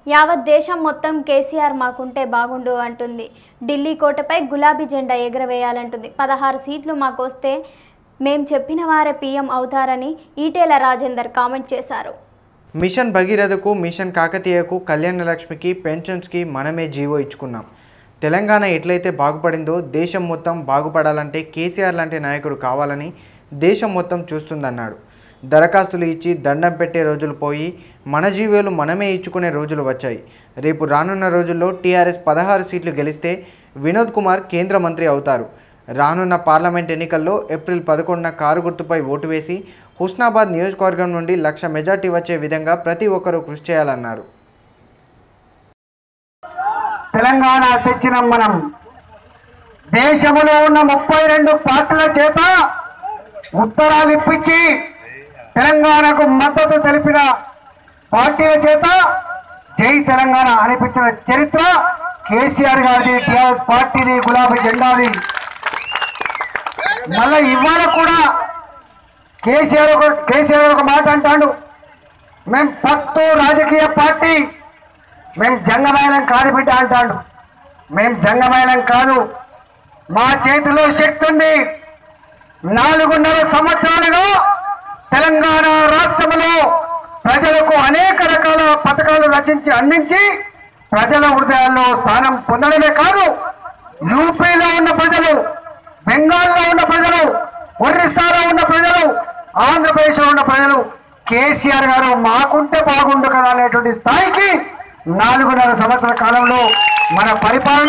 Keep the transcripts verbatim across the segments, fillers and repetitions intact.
యావత్ దేశం మొత్తం కేసీఆర్ మాకుంటే బాగుండు అంటుంది. ఢిల్లీ కోటపై గులాబీ జెండా ఎగరవేయాలంటుంది. పదహారు సీట్లు మాకు వస్తే మేం చెప్పిన వారే పీఎం అవుతారని ఈటెల రాజేందర్ కామెంట్ చేశారు. మిషన్ భగీరథకు, మిషన్ కాకతీయకు, కళ్యాణ లక్ష్మికి, పెన్షన్స్కి మనమే జీవో ఇచ్చుకున్నాం. తెలంగాణ ఎట్లయితే బాగుపడిందో దేశం మొత్తం బాగుపడాలంటే కేసీఆర్ లాంటి నాయకుడు కావాలని దేశం మొత్తం చూస్తుందన్నాడు. దరఖాస్తులు ఇచ్చి దండం పెట్టే రోజులు పోయి మన జీవోలు మనమే ఇచ్చుకునే రోజులు వచ్చాయి. రేపు రానున్న రోజుల్లో టీఆర్ఎస్ పదహారు సీట్లు గెలిస్తే వినోద్ కుమార్ కేంద్ర మంత్రి అవుతారు. రానున్న పార్లమెంట్ ఎన్నికల్లో ఏప్రిల్ పదకొండున కారు గుర్తుపై ఓటు వేసి హుస్నాబాద్ నియోజకవర్గం నుండి లక్ష మెజార్టీ వచ్చే విధంగా ప్రతి ఒక్కరూ కృషి చేయాలన్నారు. తెలంగాణ తెచ్చిన మనం దేశంలో ఉన్న ముప్పై రెండు పార్టీల చేత ఉత్తరాలు ఇప్పించి తెలంగాణకు మద్దతు తెలిపిన పార్టీల చేత జై తెలంగాణ అనిపించిన చరిత్ర కేసీఆర్ గారిది, టీఆర్ఎస్ పార్టీది, గులాబీ జెండాది. మళ్ళీ ఇవాళ కూడా కేసీఆర్ ఒక కేసీఆర్ ఒక మాట అంటాడు, మేము పత్తు రాజకీయ పార్టీ, మేము జంగమైలం కాదు బిడ్డ అంటాడు. మేము జంగమైలం కాదు, మా చేతిలో శక్తి ఉంది. నాలుగున్నర సంవత్సరాలుగా తెలంగాణ రాష్ట్రంలో ప్రజలకు అనేక రకాల పథకాలు రచించి అందించి ప్రజల హృదయాల్లో స్థానం పొందడమే కాదు, యూపీలో ఉన్న ప్రజలు, బెంగాల్లో ఉన్న ప్రజలు, ఒరిస్సాలో ఉన్న ప్రజలు, ఆంధ్రప్రదేశ్లో ఉన్న ప్రజలు కేసీఆర్ గారు మాకుంటే బాగుండు కదా అనేటువంటి స్థాయికి నాలుగున్నర సంవత్సరాల కాలంలో మన పరిపాలన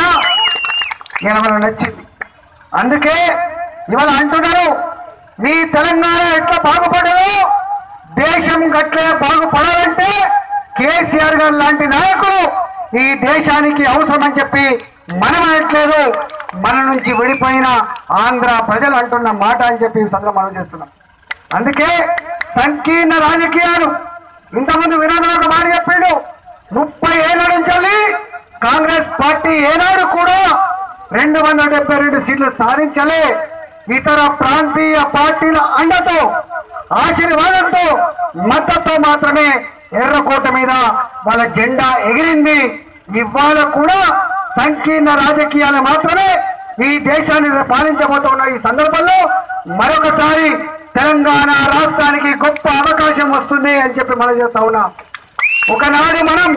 ఇలా మనకు నచ్చింది. అందుకే ఇవాళ అంటున్నారు, నీ తెలంగాణ ఎట్లా బాగుపడదు, దేశం గట్లే బాగుపడాలంటే కేసీఆర్ గారు లాంటి నాయకులు ఈ దేశానికి అవసరమని చెప్పి మనం అనట్లేదు, మన నుంచి విడిపోయిన ఆంధ్ర ప్రజలు అంటున్న మాట అని చెప్పి సందర్భం మనం చేస్తున్నాం. అందుకే సంకీర్ణ రాజకీయాలు, ఇంతకుముందు వినోదం ఒక మాట చెప్పాడు, ముప్పై ఏళ్ల నుంచి కాంగ్రెస్ పార్టీ ఏనాడు కూడా రెండు వందల డెబ్బై రెండు సీట్లు సాధించలే. ఇతర ప్రాంతీయ పార్టీల అండతో, ఆశీర్వాదంతో, మద్దతుతో మాత్రమే ఎర్రకోట మీద వాళ్ళ జెండా ఎగిరింది. ఇవాళ కూడా సంకీర్ణ రాజకీయాలు మాత్రమే ఈ దేశాన్ని పాలించబోతున్న ఈ సందర్భంలో మరొకసారి తెలంగాణ రాష్ట్రానికి గొప్ప అవకాశం వస్తుంది అని చెప్పి మనం చేస్తా ఉన్నాం. ఒకనాడు మనం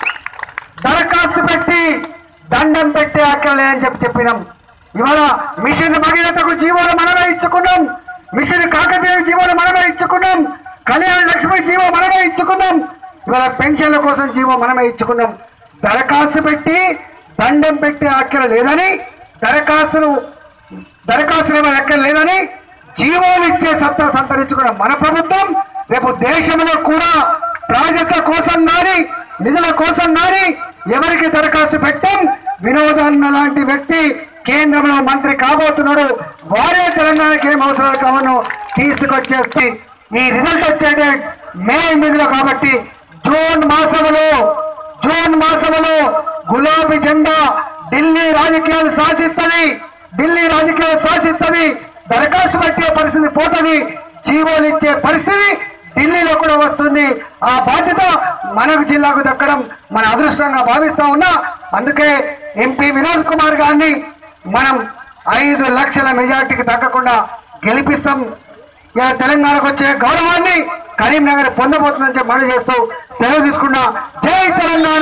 దరఖాస్తు పెట్టి దండం పెట్టే అక్కర్లే అని చెప్పి చెప్పినాం. ఇవాళ మిషన్ భగీరథకు జీవోలు మనమే ఇచ్చుకున్నాం, మిషన్ కాకతీయ జీవోలు మనమే ఇచ్చుకున్నాం, కళ్యాణ లక్ష్మి జీవో మనమే ఇచ్చుకున్నాం, ఇవాళ పెన్షన్ల కోసం జీవో మనమే ఇచ్చుకున్నాం. దరఖాస్తు పెట్టి దండం పెట్టే అక్కర లేదని, దరఖాస్తులు దరఖాస్తులు ఏమైనా అక్కర లేదని జీవోలు ఇచ్చే సత్తా సంతరించుకున్న మన ప్రభుత్వం రేపు దేశంలో కూడా ప్రాజెక్టుల కోసం కానీ నిధుల కోసం కానీ ఎవరికి దరఖాస్తు పెట్టాం. వినోదన్న లాంటి వ్యక్తి కేంద్రంలో మంత్రి కాబోతున్నాడు, వారే తెలంగాణకి ఏం అవసరాలు కావాలో తీసుకొచ్చేస్తే ఈ రిజల్ట్ వచ్చే డేట్ మే ఎనిమిదిలో కాబట్టి జూన్ మాసంలో జూన్ మాసంలో గులాబీ జెండా ఢిల్లీ రాజకీయాలు శాసిస్తుంది, ఢిల్లీ రాజకీయాలు శాసిస్తుంది. దరఖాస్తు పెట్టే పరిస్థితి పోతుంది, జీవోలు ఇచ్చే పరిస్థితి ఢిల్లీలో కూడా వస్తుంది. ఆ బాధ్యత మనకు జిల్లాకు దక్కడం మన అదృష్టంగా భావిస్తా ఉన్నా. అందుకే ఎంపీ వినోద్ కుమార్ గారిని మనం ఐదు లక్షల మెజార్టీకి తగ్గకుండా గెలిపిస్తాం. ఇలా తెలంగాణకు వచ్చే గౌరవాన్ని కరీంనగర్ పొందబోతుందని చెప్పి మనం చేస్తూ సెలవు తీసుకున్నా. జై తెలంగాణ.